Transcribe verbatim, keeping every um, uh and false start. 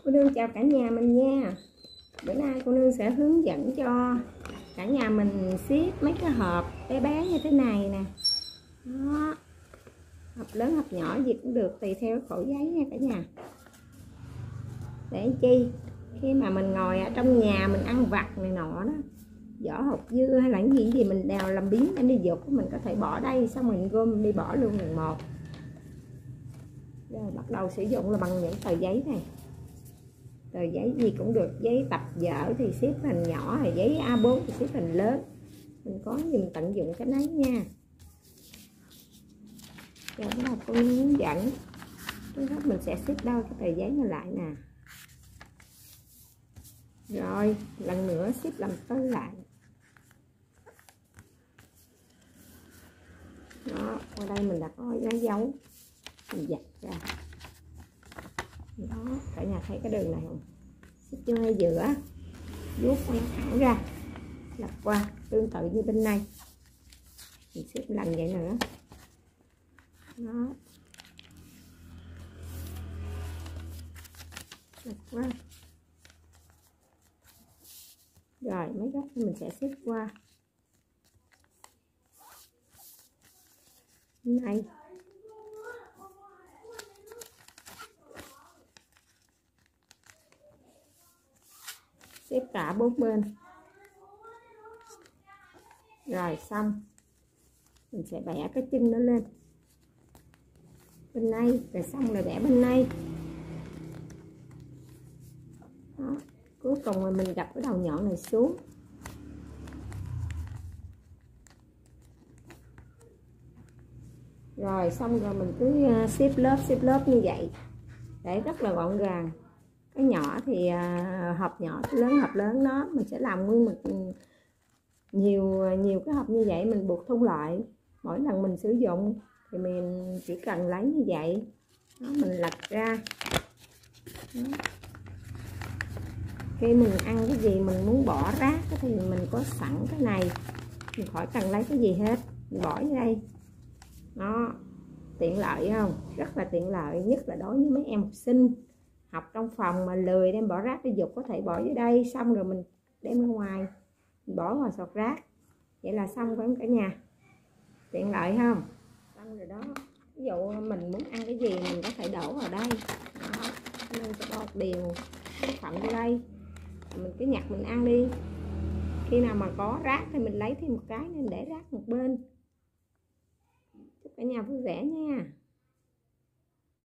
Cô Nương chào cả nhà mình nha. Bữa nay cô Nương sẽ hướng dẫn cho cả nhà mình ship mấy cái hộp bé bé như thế này nè. Đó. Hộp lớn hộp nhỏ gì cũng được tùy theo khổ giấy nha cả nhà. Để chi khi mà mình ngồi ở trong nhà mình ăn vặt này nọ đó, vỏ hộp dưa hay là cái gì gì mình đào làm biến anh đi dục, mình có thể bỏ đây xong mình gom đi bỏ luôn lần một. Rồi bắt đầu sử dụng là bằng những tờ giấy này. Tờ giấy gì cũng được, giấy tập vở thì xếp hình nhỏ, hay giấy A bốn thì xếp hình lớn. Mình có gì mình tận dụng cái nấy nha. Rồi bắt đầu cô hướng dẫn. Trước hết mình sẽ xếp đôi cái tờ giấy này lại nè. Rồi lần nữa xếp làm tới lại. Đó, qua đây mình đã có lá dấu, mình dạch ra. Đó, cả nhà thấy cái đường này không? Xếp vô ngay giữa, vuốt nó thẳng ra, lật qua, tương tự như bên này. Mình xếp lần vậy nữa. Đó. Lật qua. Rồi mấy góc mình sẽ xếp qua. Này. Xếp cả bốn bên. Rồi xong mình sẽ bẻ cái chân nó lên bên này, rồi xong rồi bẻ bên này. Đó. Cuối cùng rồi mình gập cái đầu nhọn này xuống. Rồi xong rồi mình cứ xếp lớp xếp lớp như vậy để rất là gọn gàng. Cái nhỏ thì hộp nhỏ, cái lớn hộp lớn đó mình sẽ làm nguyên một nhiều nhiều cái hộp như vậy, mình buộc thun lại. Mỗi lần mình sử dụng thì mình chỉ cần lấy như vậy đó, mình lật ra. Đó. Khi mình ăn cái gì mình muốn bỏ rác thì mình có sẵn cái này, mình khỏi cần lấy cái gì hết, mình bỏ vô đây. Đó, tiện lợi không? Rất là tiện lợi, nhất là đối với mấy em học sinh học trong phòng mà lười đem bỏ rác đi dục, có thể bỏ vô đây, xong rồi mình đem ra ngoài mình bỏ vào sọt rác. Vậy là xong với cả nhà. Tiện lợi không? Xong rồi đó. Ví dụ mình muốn ăn cái gì mình có thể đổ vào đây. Đó, nên sẽ bột đều phận vô đây. Mình cứ nhặt mình ăn đi. Khi nào mà có rác thì mình lấy thêm một cái nên để rác một bên. Chúc cả nhà vui vẻ nha.